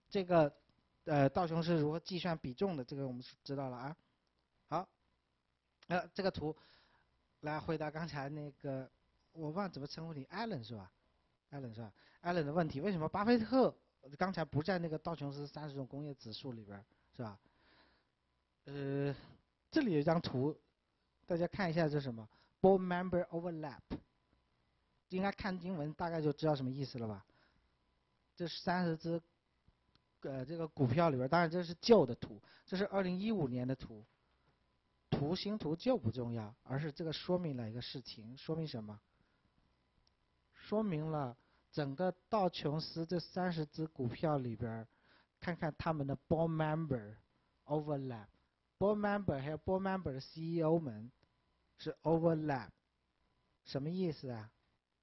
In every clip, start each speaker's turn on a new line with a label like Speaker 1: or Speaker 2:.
Speaker 1: 这个道琼斯如何计算比重的，这个我们知道了啊。好，这个图来回答刚才那个我忘了怎么称呼你，艾伦是吧？艾伦是吧？艾伦的问题，为什么巴菲特刚才不在那个道琼斯30种工业指数里边，是吧？这里有一张图，大家看一下这是什么 ？Board Member Overlap，应该看英文大概就知道什么意思了吧？这是30只这个股票里边，当然这是旧的图，这是2015年的图。新图旧不重要，而是这个说明了一个事情，说明什么？说明了整个道琼斯这30只股票里边，看看他们的 board member overlap，board member 还有 board member 的 CEO 们是 overlap，什么意思啊？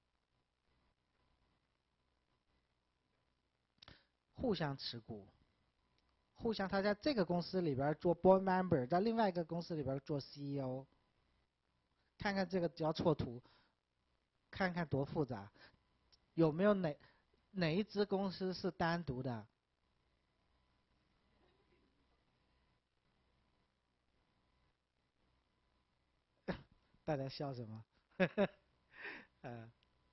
Speaker 1: 互相持股，互相他在这个公司里边做 board member，在另外一个公司里边做 CEO。看看这个交错图，看看多复杂，有没有哪一只公司是单独的？大家笑什么？呃，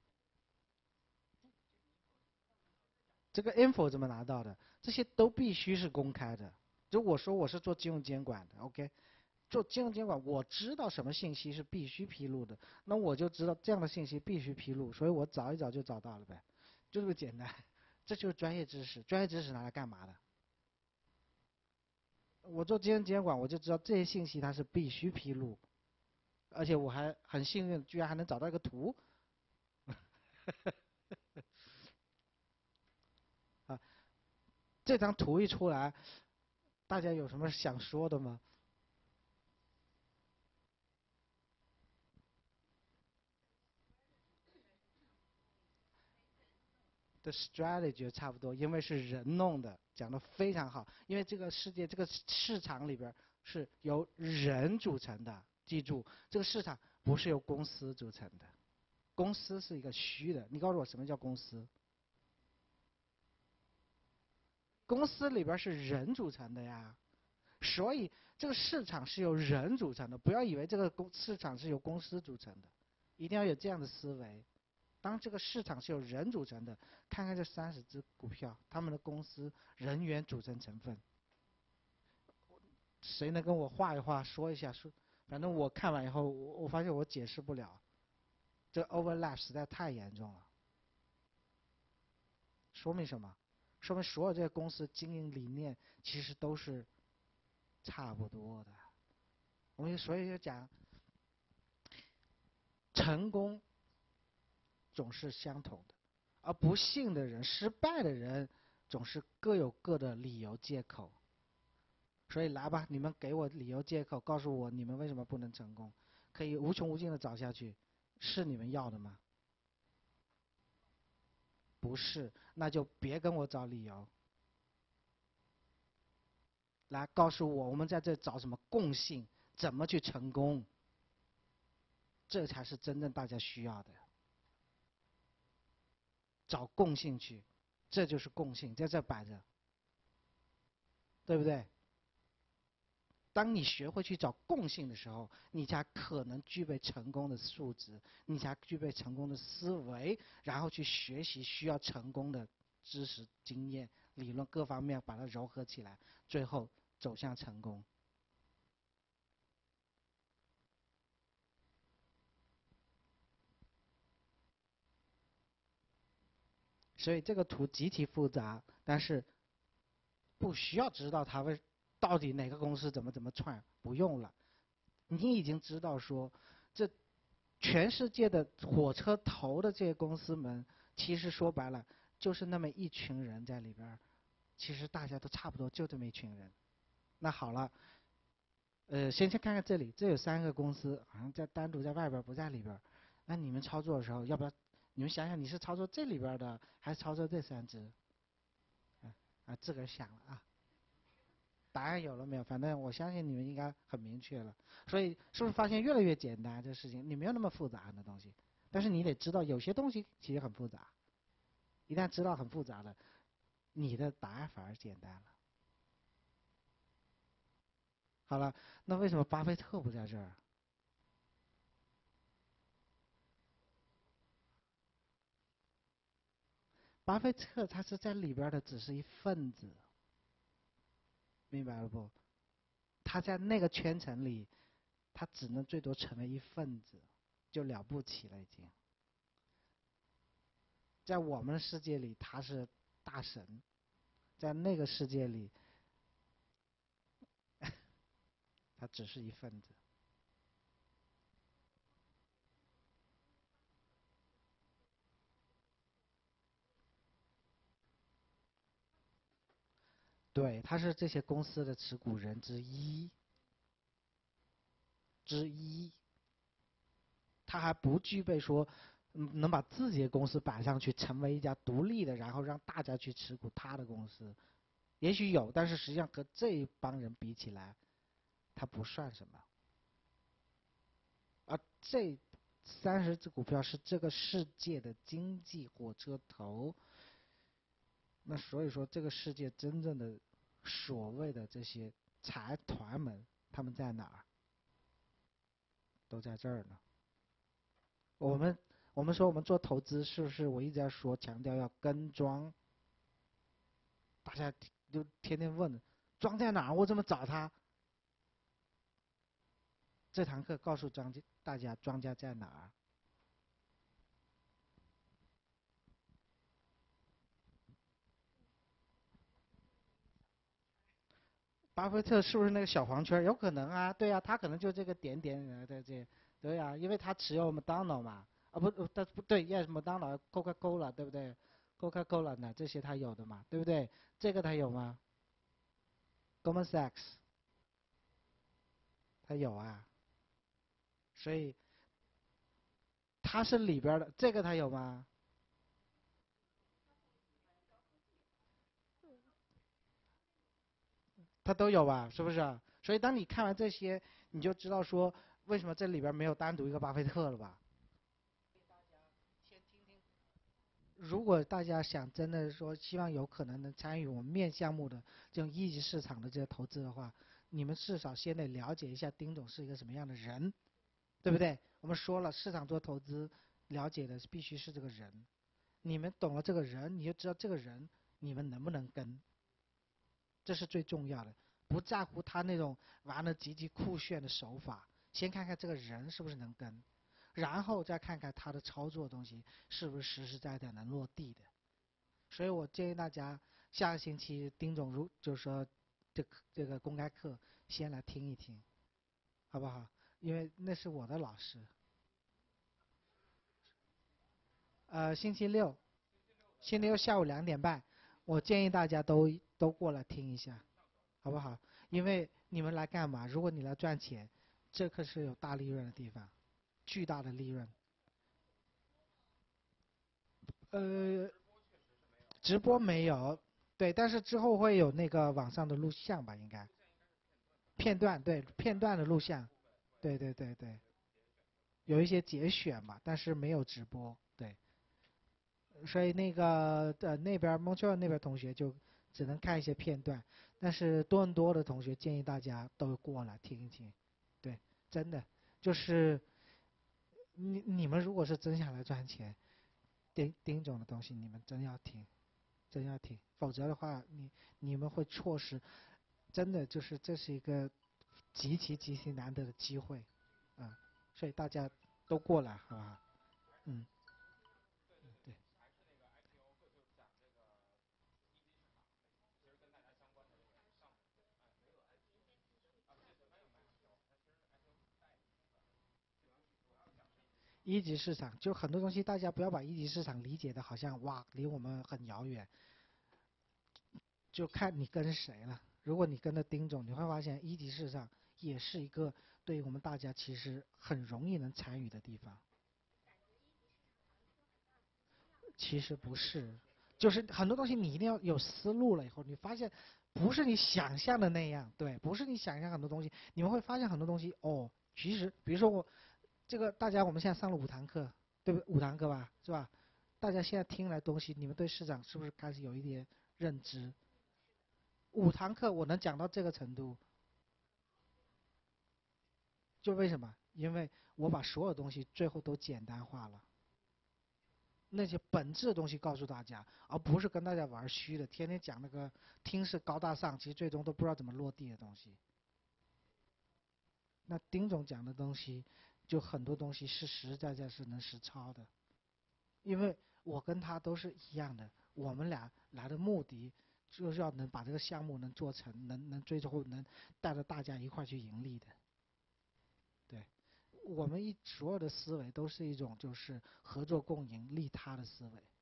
Speaker 1: 这个 info 怎么拿到的？这些都必须是公开的。就我说我是做金融监管的，OK，做金融监管，我知道什么信息是必须披露的，那我就知道这样的信息必须披露，所以我找一找就找到了呗，就这么简单。这就是专业知识，专业知识拿来干嘛的？我做金融监管，我就知道这些信息它是必须披露，而且我还很幸运，居然还能找到一个图。啊，这张图一出来，大家有什么想说的吗？The strategy 差不多，因为是人弄的，讲的非常好。因为这个世界，这个市场里边是由人组成的，记住，这个市场不是由公司组成的，公司是一个虚的。你告诉我什么叫公司？公司里边是人组成的呀。所以这个市场是由人组成的，不要以为这个市场是由公司组成的，一定要有这样的思维。当这个市场是由人组成的，看看这30只股票，他们的公司人员组成成分，谁能跟我画一画，说一下？反正我看完以后，我发现我解释不了，这 overlap 实在太严重了。说明什么？说明所有这些公司经营理念其实都是差不多的。我们所以就讲，成功总是相同的，而不幸的人、失败的人总是各有各的理由借口。所以来吧，你们给我理由借口，告诉我你们为什么不能成功，可以无穷无尽的找下去，是你们要的吗？不是，那就别跟我找理由。来告诉我，我们在这找什么共性，怎么去成功，这才是真正大家需要的。找共性去，这就是共性，在这摆着，对不对？当你学会去找共性的时候，你才可能具备成功的素质，你才具备成功的思维，然后去学习需要成功的知识、经验、理论各方面，把它糅合起来，最后走向成功。所以这个图极其复杂，但是不需要知道它到底哪个公司怎么串，不用了。你已经知道说，这全世界的火车头的这些公司们，其实说白了就是那么一群人在里边，其实大家都差不多，就这么一群人。那好了，先看看这里，这有3个公司，好像单独在外边，不在里边。那你们操作的时候，要不要你们想想，你是操作这里边的，还是操作这3只？自个儿想了啊。答案有了没有？反正我相信你们应该很明确了。所以是不是发现越来越简单？这事情你没有那么复杂的东西，但是你得知道有些东西其实很复杂。一旦知道很复杂了， 你的答案反而简单了。好了，那为什么巴菲特不在这儿？巴菲特他是在里边的只是一份子，明白了不？他在那个圈层里，他只能最多成为一份子，就了不起了已经。在我们的世界里，他是大神，在那个世界里，他只是一份子。对，他是这些公司的持股人之一，他还不具备说，能把自己的公司摆上去，成为一家独立的，然后让大家去持股他的公司。也许有，但是实际上和这一帮人比起来，他不算什么。而这30只股票是这个世界的经济火车头。那所以说，这个世界真正的所谓的这些财团们，他们在哪儿？都在这儿呢。我们说我们做投资，是不是我一直在说强调要跟庄？大家就天天问，庄在哪儿？我怎么找他？这堂课告诉大家庄家在哪儿。巴菲特是不是那个小黄圈？有可能啊，对啊，他可能就这个点点在这，对啊，因为他持有麦当劳嘛，啊不，但不对，yes 麦当劳、Coca-Cola 对不对？Coca-Cola 呢，这些他有的嘛，对不对？这个他有吗？Goldman Sachs 他有啊，所以他是里边的，这个他有吗？他都有吧，是不是？所以当你看完这些，你就知道说为什么这里边没有单独一个巴菲特了吧？如果大家想真的说希望有可能能参与我们面项目的这种一级市场的这些投资的话，你们至少先得了解一下丁总是一个什么样的人，对不对？我们说了，市场做投资，了解的必须是这个人。你们懂了这个人，你就知道这个人你们能不能跟，这是最重要的。不在乎他那种玩的极其酷炫的手法，先看看这个人是不是能跟，然后再看看他的操作东西是不是实实在在能落地的。所以我建议大家下个星期丁总就是说这个公开课先来听一听，好不好？因为那是我的老师。星期六，星期六下午2点半，我建议大家都过来听一下，好不好？因为你们来干嘛？如果你来赚钱，这可是有大利润的地方，巨大的利润。呃，直播没有，对，但是之后会有那个网上的录像吧，应该片段，对，片段的录像，对对对对，有一些节选嘛，但是没有直播，对，所以那个那边蒙特利尔那边同学就只能看一些片段，但是多伦多的同学建议大家都过来听一听，对，真的就是你们如果是真想来赚钱，丁总的东西你们真要听，真要听，否则的话你们会错失，真的就是这是一个极其极其难得的机会，啊，所以大家都过来，好不好？嗯，对。一级市场就很多东西，大家不要把一级市场理解的好像哇离我们很遥远，就看你跟谁了。如果你跟着丁总，你会发现一级市场也是一个对于我们大家其实很容易能参与的地方。其实不是，就是很多东西你一定要有思路了以后，你发现不是你想象的那样，对，不是你想象很多东西，你们会发现很多东西哦，其实比如说这个大家我们现在上了5堂课，对不对？5堂课吧，是吧？大家现在听来东西，你们对市场是不是开始有一点认知。5堂课我能讲到这个程度，就为什么？因为我把所有东西最后都简单化了，那些本质的东西告诉大家，而不是跟大家玩虚的，天天讲那个听似高大上，其实最终都不知道怎么落地的东西。那丁总讲的东西，就很多东西是实实在在是能实操的，因为我跟他都是一样的，我们俩来的目的就是要能把这个项目能做成，能最后能带着大家一块去盈利的。对，我们所有的思维都是一种就是合作共赢、利他的思维。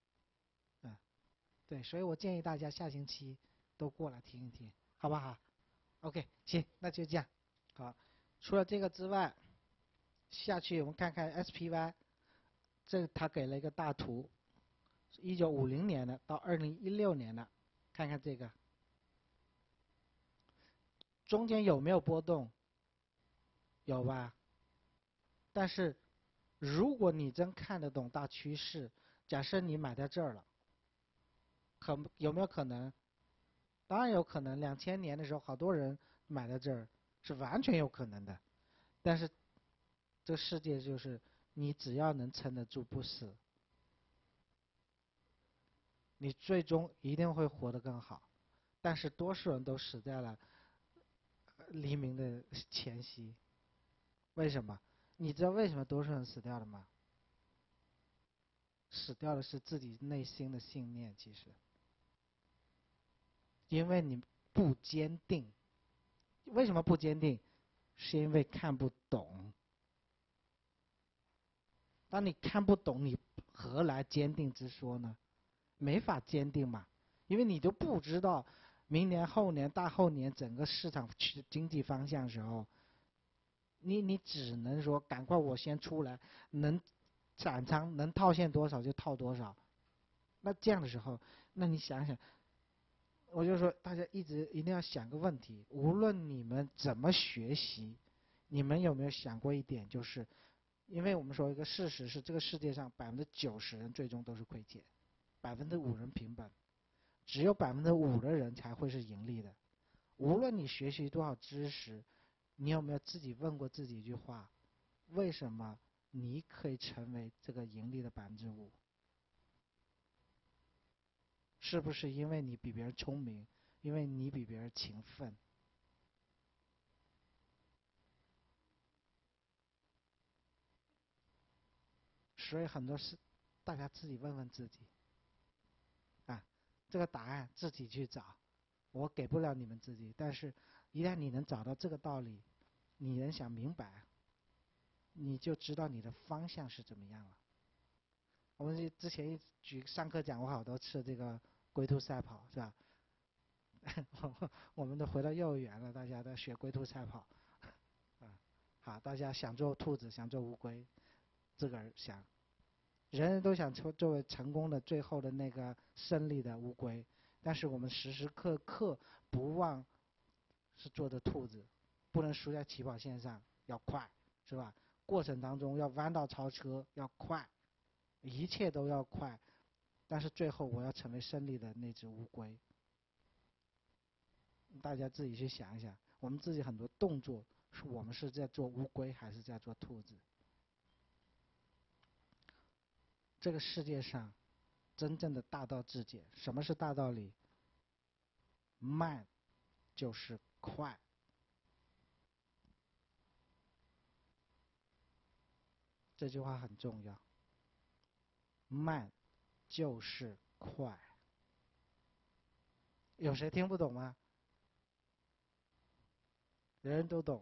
Speaker 1: 对，所以我建议大家下星期都过来听一听，好不好 ？OK， 行，那就这样。好，除了这个之外，下去我们看看 SPY， 这他给了一个大图，1950年的到2016年的，看看这个中间有没有波动？有吧？但是如果你真看得懂大趋势，假设你买在这儿了，有没有可能？当然有可能。2000年的时候，好多人买在这儿，是完全有可能的。但是这个世界就是你只要能撑得住不死，你最终一定会活得更好。但是多数人都死在了黎明的前夕。为什么？你知道为什么多数人死掉了吗？死掉的是自己内心的信念，其实。因为你不坚定。为什么不坚定？是因为看不懂。当你看不懂，你何来坚定之说呢？没法坚定嘛，因为你都不知道明年、后年、大后年整个市场经济方向的时候，你只能说赶快我先出来，能斩仓能套现多少就套多少。那这样的时候，那你想想，我就说大家一定要想个问题，无论你们怎么学习，你们有没有想过一点，就是因为我们说一个事实是这个世界上90%人最终都是亏钱，5%人平本，只有5%的人才会是盈利的。无论你学习多少知识，你有没有自己问过自己一句话：为什么你可以成为这个盈利的5%？是不是因为你比别人聪明，因为你比别人勤奋？所以很多事，大家自己问问自己啊，这个答案自己去找，我给不了你们自己。但是，一旦你能找到这个道理，你能想明白，你就知道你的方向是怎么样了。我们之前上课讲过好多次这个龟兔赛跑，是吧？我们都回到幼儿园了，大家在学龟兔赛跑，啊，好，大家想做兔子，想做乌龟，自个儿想，人人都想作为成功的最后的那个胜利的乌龟，但是我们时时刻刻不忘是做的兔子，不能输在起跑线上，要快，是吧？过程当中要弯道超车，要快，一切都要快，但是最后我要成为胜利的那只乌龟。大家自己去想一想，我们自己很多动作，我们是在做乌龟还是在做兔子？这个世界上真正的大道至简，什么是大道理？慢就是快。这句话很重要。慢就是快。有谁听不懂吗？人人都懂。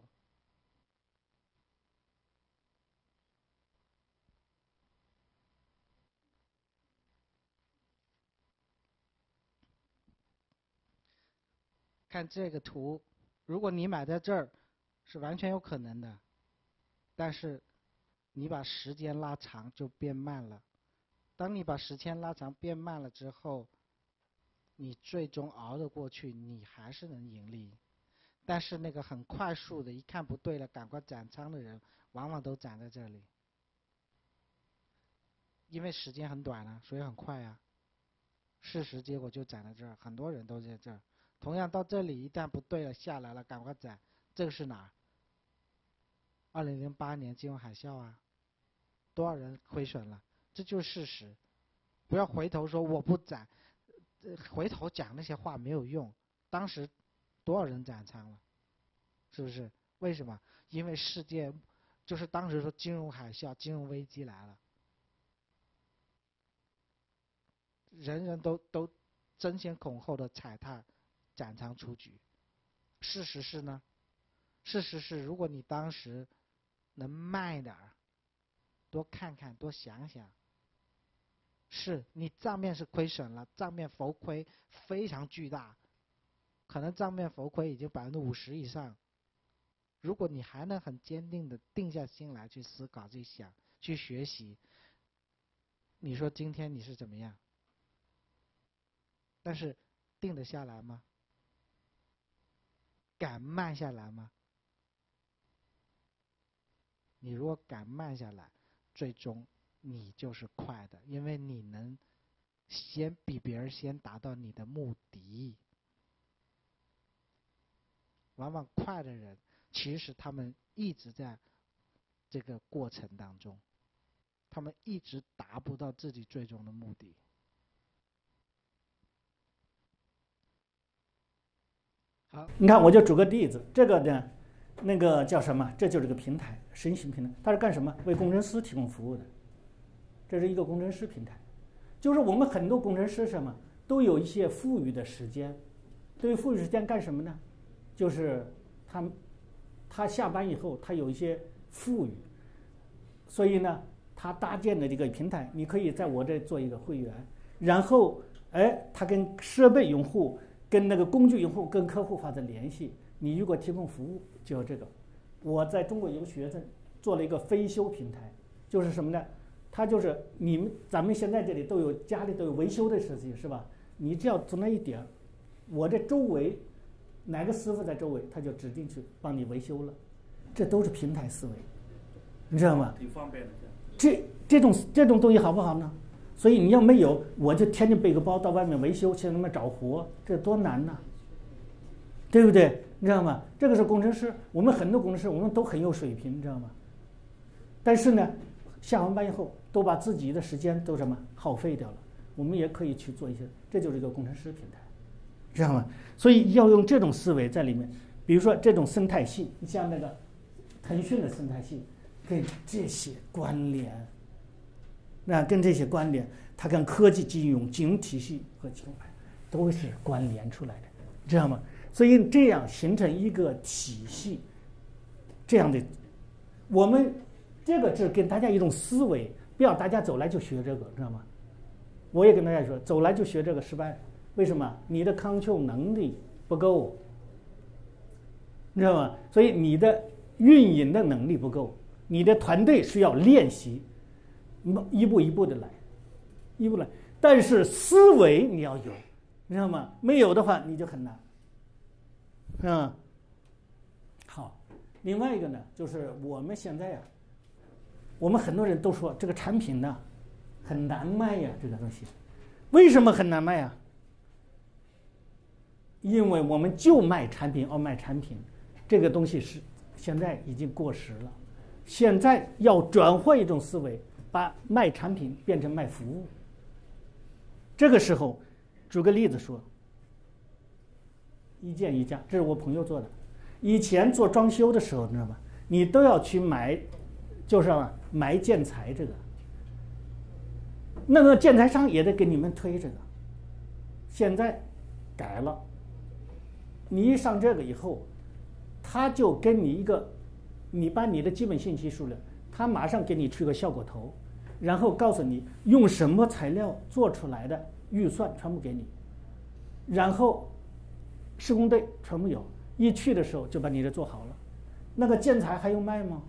Speaker 1: 看这个图，如果你买在这儿，是完全有可能的。但是你把时间拉长就变慢了。当你把时间拉长变慢了之后，你最终熬得过去，你还是能盈利。但是那个很快速的，一看不对了，赶快斩仓的人，往往都斩在这里。因为时间很短啊，所以很快啊。 事实结果就攒在这儿，很多人都在这儿。同样到这里一旦不对了，下来了，赶快攒。这个是哪儿？2008年金融海啸啊，多少人亏损了？这就是事实。不要回头说我不攒，回头讲那些话没有用。当时多少人斩仓了？是不是？为什么？因为世界就是当时说金融海啸、金融危机来了，人人都争先恐后的踩踏、斩仓出局。事实是呢？事实是，如果你当时能慢一点儿，多看看，多想想，是你账面是亏损了，账面浮亏非常巨大，可能账面浮亏已经50%以上。如果你还能很坚定的定下心来去思考、去想、去学习，你说今天你是怎么样？但是定得下来吗？敢慢下来吗？你如果敢慢下来，最终你就是快的，因为你能先比别人先达到你的目的。往往快的人，其实他们一直在这个过程当中，他们一直达不到自己最终的目的。好，
Speaker 2: 你看，我就举个例子，这个呢，那个叫什么？这就是个平台，神行平台，它是干什么？为工程师提供服务的。这是一个工程师平台，就是我们很多工程师什么都有一些富裕的时间，对于富裕时间干什么呢？就是他下班以后，他有一些富裕，所以呢，他搭建的这个平台，你可以在我这做一个会员，然后他跟设备用户、跟那个工具用户、跟客户发生联系。你如果提供服务，就有这个。我在中国有个学生做了一个非修平台，就是什么呢？他就是咱们现在这里家里都有维修的事情是吧？你只要从那一点，我这周围哪个师傅在周围，他就指定去帮你维修了，这都是平台思维，你知道吗？
Speaker 3: 挺方便的。
Speaker 2: 这种东西好不好呢？所以你要没有，我就天天背个包到外面维修，去他妈找活，这多难呐，对不对？你知道吗？这个是工程师，我们很多工程师我们都很有水平，你知道吗？但是呢，下完班以后都把自己的时间都什么耗费掉了。我们也可以去做一些，这就是一个工程师平台，知道吗？所以要用这种思维在里面。比如说这种生态系，你像那个腾讯的生态系，跟这些关联，跟这些关联，它跟科技金融、金融体系和金融都是关联出来的，知道吗？所以这样形成一个体系，这样的，我们这个是给大家一种思维，不要大家走来就学这个，知道吗？我也跟大家说，走来就学这个失败，为什么？你的 control 能力不够，你知道吗？所以你的运营的能力不够，你的团队需要练习，一步一步的来，一步来。但是思维你要有，你知道吗？没有的话你就很难。好，另外一个呢，就是我们现在我们很多人都说这个产品呢很难卖呀，这个东西，为什么很难卖呀？因为我们就卖产品，卖产品，这个东西是现在已经过时了。现在要转换一种思维，把卖产品变成卖服务。这个时候，举个例子说，一件一家，这是我朋友做的。以前做装修的时候，你知道吗？你都要去买，就是买建材这个。那个建材商也得给你们推这个。现在改了，你一上这个以后，他就跟你你把你的基本信息输了，他马上给你出个效果图，然后告诉你用什么材料做出来的，预算全部给你，然后施工队全部有，一去的时候就把你的做好了。那个建材还用卖吗？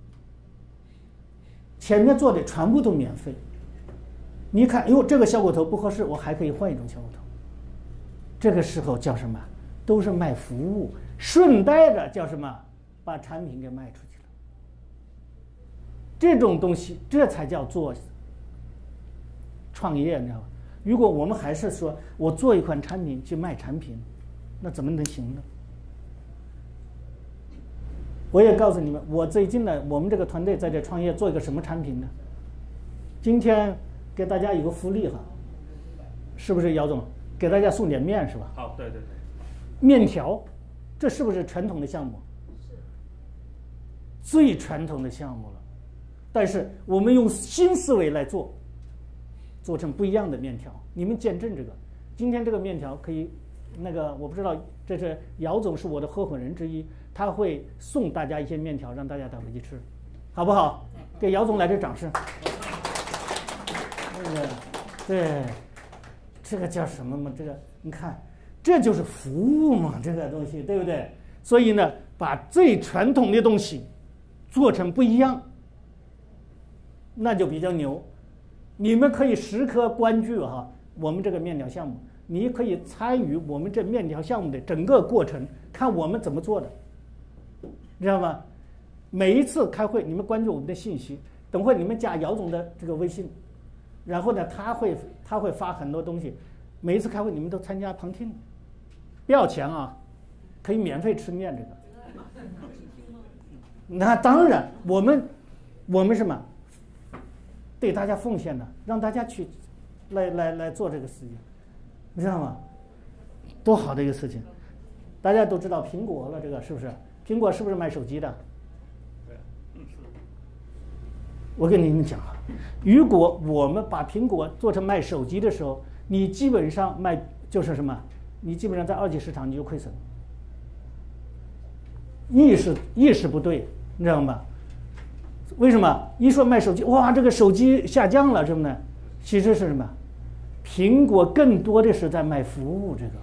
Speaker 2: 前面做的全部都免费。你看，这个效果图不合适，我还可以换一种效果图。这个时候叫什么？都是卖服务，顺带着叫什么？把产品给卖出去了。这种东西，这才叫做创业，你知道吗？ 如果我们还是说我做一款产品去卖产品，那怎么能行呢？我也告诉你们，我最近呢，我们这个团队在这创业做一个什么产品呢？今天给大家有个福利哈，是不是姚总？给大家送点面是吧？
Speaker 3: 好，对对对。
Speaker 2: 面条，这是不是传统的项目？
Speaker 4: 是。
Speaker 2: 最传统的项目了，但是我们用新思维来做，做成不一样的面条。你们见证这个，今天这个面条可以，那个我不知道，这是姚总是我的合伙人之一，他会送大家一些面条，让大家带回去吃，好不好？给姚总来点掌声。对，这个叫什么嘛？这个你看，这就是服务嘛，这个东西对不对？所以呢，把最传统的东西做成不一样，那就比较牛。你们可以时刻关注哈，我们这个面条项目，你可以参与我们这面条项目的整个过程，看我们怎么做的，知道吗？每一次开会，你们关注我们的信息，等会你们加姚总的这个微信，然后呢，他会发很多东西，每一次开会你们都参加旁听，不要钱啊，可以免费吃面这个。那当然，我们什么？对大家奉献的，让大家去来做这个事情，你知道吗？多好的一个事情！大家都知道苹果了，这个是不是？苹果是不是卖手机的？
Speaker 3: 对，是。
Speaker 2: 我跟你们讲啊，如果我们把苹果做成卖手机的时候，你基本上卖就是什么？你基本上在二级市场你就亏损。意识不对，你知道吗？为什么一说卖手机，哇，这个手机下降了，是不是？其实是什么？苹果更多的是在卖服务。这个，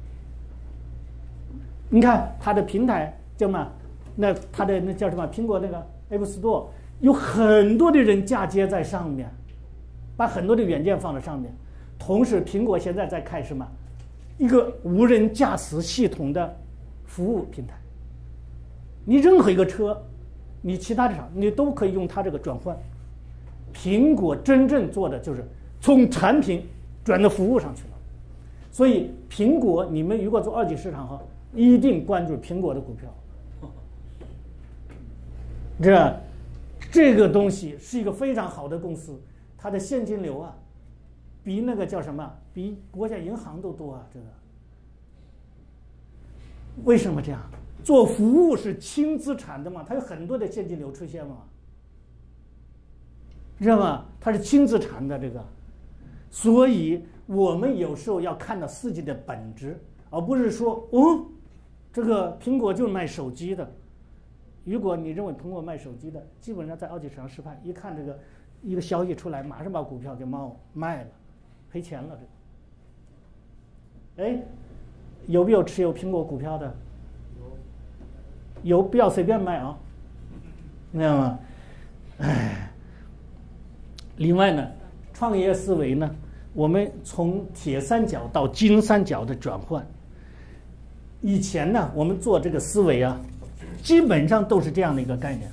Speaker 2: 你看它的平台叫什么？那它的那叫什么？苹果那个 App Store 有很多的人嫁接在上面，把很多的软件放在上面。同时，苹果现在在开什么？一个无人驾驶系统的服务平台。你任何一个车，你其他的厂，你都可以用它这个转换。苹果真正做的就是从产品转到服务上去了。所以苹果，你们如果做二级市场哈，一定关注苹果的股票。这个东西是一个非常好的公司，它的现金流啊，比那个叫什么？比国家银行都多啊！这个为什么这样？做服务是轻资产的嘛，它有很多的现金流出现嘛，知道吗？它是轻资产的这个，所以我们有时候要看到事情的本质，而不是说这个苹果就是卖手机的。如果你认为苹果卖手机的，基本上在二级市场失败，一看这个一个消息出来，马上把股票给卖了，赔钱了这个。哎，有没有持有苹果股票的？有，不要随便买啊，知道吗？另外呢，创业思维呢，我们从铁三角到金三角的转换。以前呢，我们做这个思维啊，基本上都是这样的一个概念。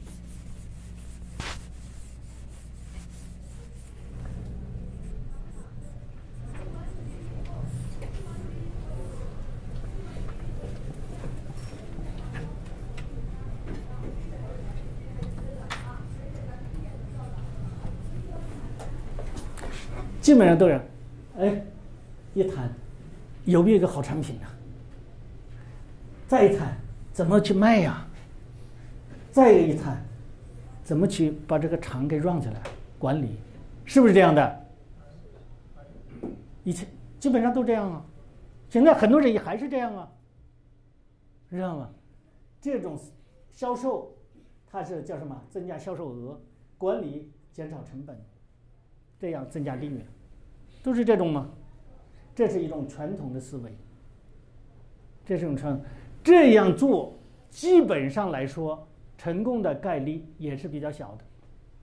Speaker 2: 基本上都是，一谈有没有一个好产品呢？再一谈怎么去卖呀？再一谈怎么去把这个厂给 run 起来，管理，是不是这样的？以前基本上都这样啊，现在很多人也还是这样啊，知道吗？这种销售它是叫什么？增加销售额，管理减少成本，这样增加利润，都是这种吗？这是一种传统的思维，这是一种这样做基本上来说成功的概率也是比较小的，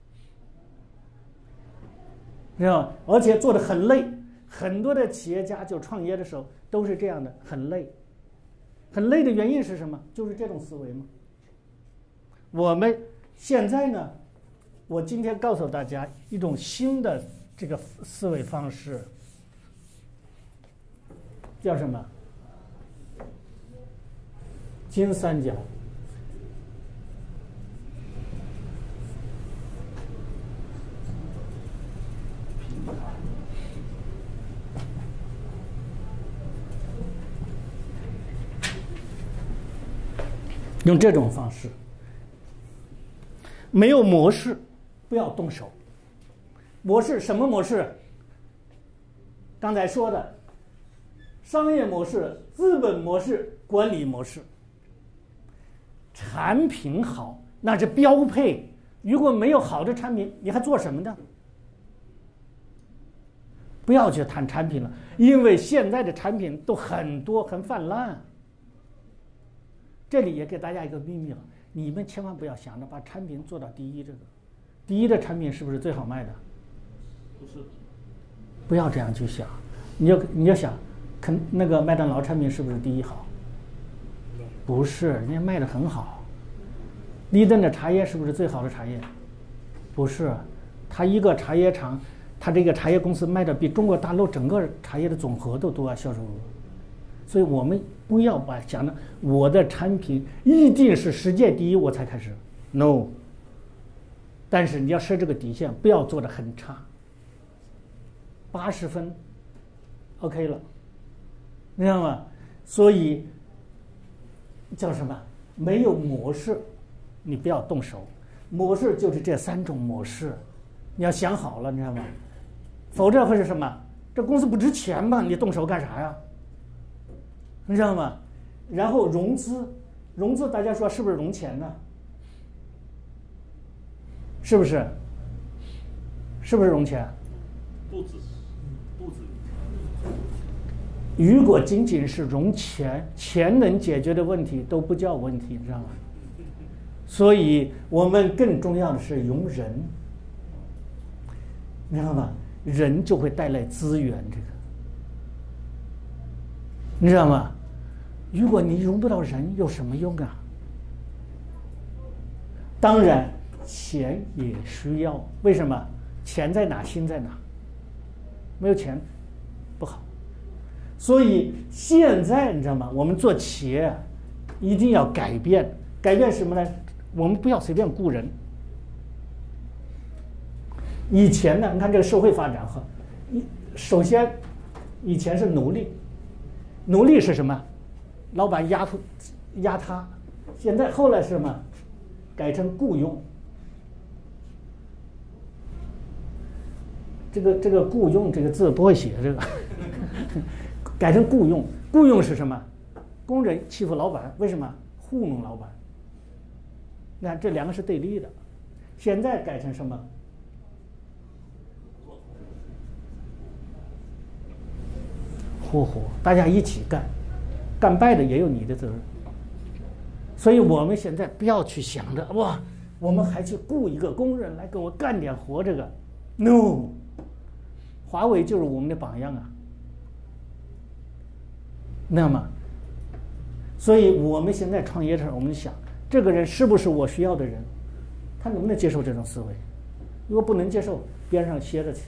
Speaker 2: 知道吗？而且做得很累，很多的企业家就创业的时候都是这样的，很累。很累的原因是什么？就是这种思维嘛。我们现在呢，我今天告诉大家一种新的这个思维方式， 叫什么？金三角。用这种方式，没有模式，不要动手。模式什么模式？刚才说的，商业模式、资本模式、管理模式。产品好那是标配，如果没有好的产品，你还做什么呢？不要去谈产品了，因为现在的产品都很多很泛滥。这里也给大家一个秘密了，你们千万不要想着把产品做到第一。这个第一的产品是不是最好卖的？
Speaker 3: 不是。
Speaker 2: 不要这样去想，你要想，那个麦当劳产品是不是第一好？不是，人家卖的很好。立顿的茶叶是不是最好的茶叶？不是，他一个茶叶厂，他这个茶叶公司卖的比中国大陆整个茶叶的总和都多啊，销售额。所以我们不要把想着我的产品一定是世界第一我才开始 ，no。但是你要设这个底线，不要做得很差。80分 ，OK 了，你知道吗？所以叫什么？没有模式，你不要动手。模式就是这3种模式，你要想好了，你知道吗？否则会是什么？这公司不值钱吧？你动手干啥呀？你知道吗？然后融资，大家说是不是融钱呢？是不是？是不是融钱？
Speaker 3: 不止。
Speaker 2: 如果仅仅是融钱，钱能解决的问题都不叫问题，你知道吗？所以我们更重要的是用人，你知道吗？人就会带来资源，这个你知道吗？如果你用不到人，有什么用啊？当然，钱也需要。为什么？钱在哪，心在哪？没有钱不好。所以现在你知道吗？我们做企业一定要改变，改变什么呢？我们不要随便雇人。以前呢，你看这个社会发展哈，首先以前是奴隶，奴隶是什么？老板压他，现在后来是什么？改成雇佣。这个雇佣这个字不会写，这个改成雇佣。雇佣是什么？工人欺负老板，为什么？糊弄老板。你看这2个是对立的。现在改成什么？合伙，大家一起干。干败的也有你的责任，所以我们现在不要去想着哇，我们还去雇一个工人来给我干点活，这个 no。华为就是我们的榜样啊。那么，所以我们现在创业的时候，我们想这个人是不是我需要的人，他能不能接受这种思维？如果不能接受，边上歇着去。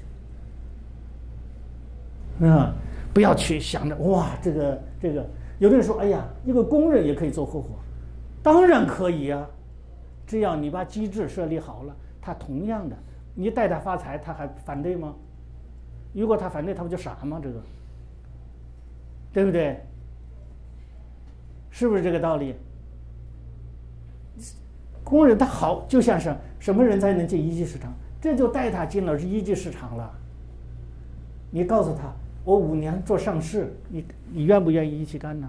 Speaker 2: 不要去想着哇，这个。有的人说：“哎呀，一个工人也可以做合伙，当然可以啊，只要你把机制设立好了，他同样的，你带他发财，他还反对吗？如果他反对，他不就傻吗？这个，对不对？是不是这个道理？工人他好，就像是什么人才能进一级市场？这就带他进了一级市场了。你告诉他。”我5年做上市，你愿不愿意一起干呢？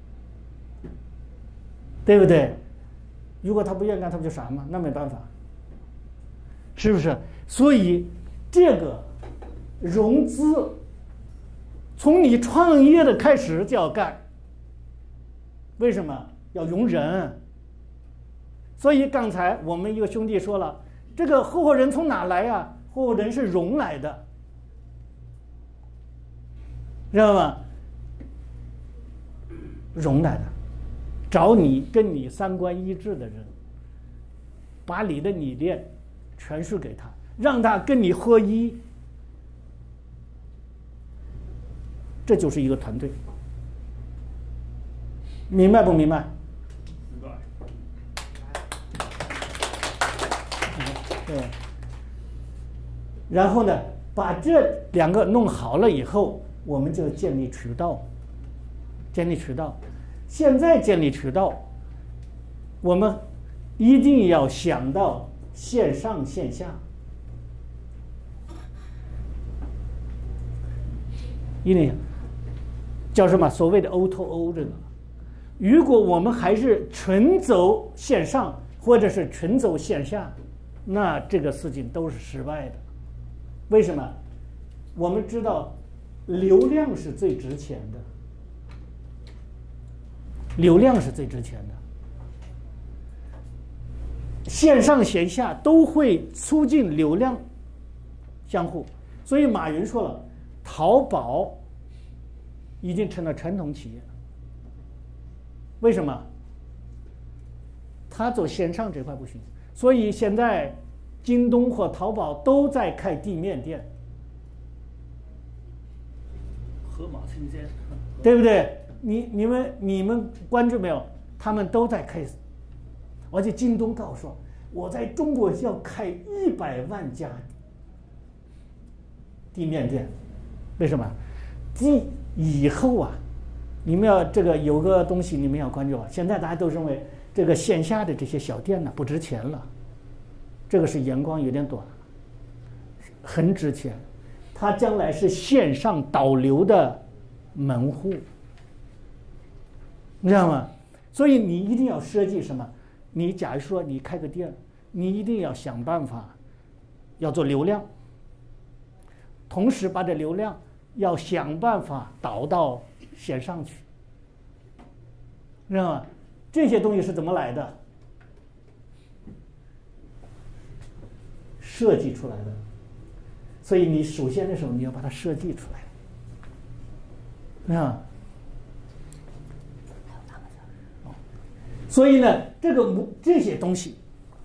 Speaker 2: 对不对？如果他不愿意干，他不就傻吗？那没办法，是不是？所以这个融资，从你创业的开始就要干。为什么要用人？所以刚才我们一个兄弟说了，这个合伙人从哪来呀？合伙人是融来的。知道吗？融来的，找你跟你3观一致的人，把你的理念传授给他，让他跟你合一，这就是一个团队。 明白不明白？
Speaker 3: 明白。
Speaker 2: 对。然后呢，把这两个弄好了以后，我们就建立渠道。建立渠道，现在建立渠道，我们一定要想到线上线下。一定叫什么？所谓的 O2O 这个，如果我们还是纯走线上或者是纯走线下，那这个事情都是失败的。为什么？我们知道流量是最值钱的，流量是最值钱的。线上线下都会促进流量相互，所以马云说了，淘宝已经成了传统企业。为什么？他走线上这块不行，所以现在京东和淘宝都在开地面店，
Speaker 3: 河马青间，
Speaker 2: 对不对？你们关注没有？他们都在开，而且京东告诉我在中国要开100万家地面店。为什么？以后啊，你们要这个有个东西你们要关注啊。现在大家都认为这个线下的这些小店呢不值钱了，这个是眼光有点短，很值钱。它将来是线上导流的门户，你知道吗？所以你一定要设计什么？你假如说你开个店，你一定要想办法要做流量，同时把这流量要想办法导到线上去，知道吗？这些东西是怎么来的？设计出来的。所以你首先的时候你要把它设计出来，啊。所以呢，这些东西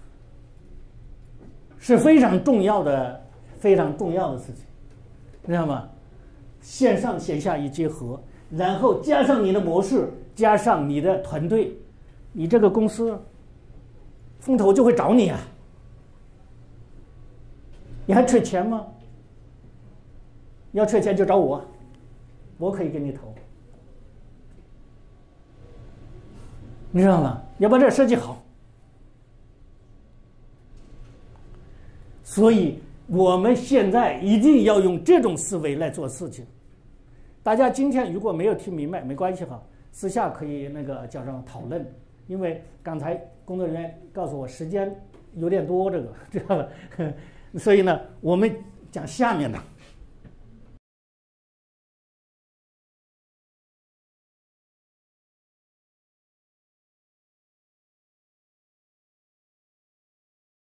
Speaker 2: 是非常重要的，非常重要的事情，知道吗？线上线下一结合，然后加上你的模式，加上你的团队，你这个公司风投就会找你啊。你还缺钱吗？要缺钱就找我，我可以给你投，你知道吗？要把这设计好。所以我们现在一定要用这种思维来做事情。大家今天如果没有听明白没关系哈，私下可以那个叫上讨论，因为刚才工作人员告诉我时间有点多，这个，所以呢，我们讲下面的。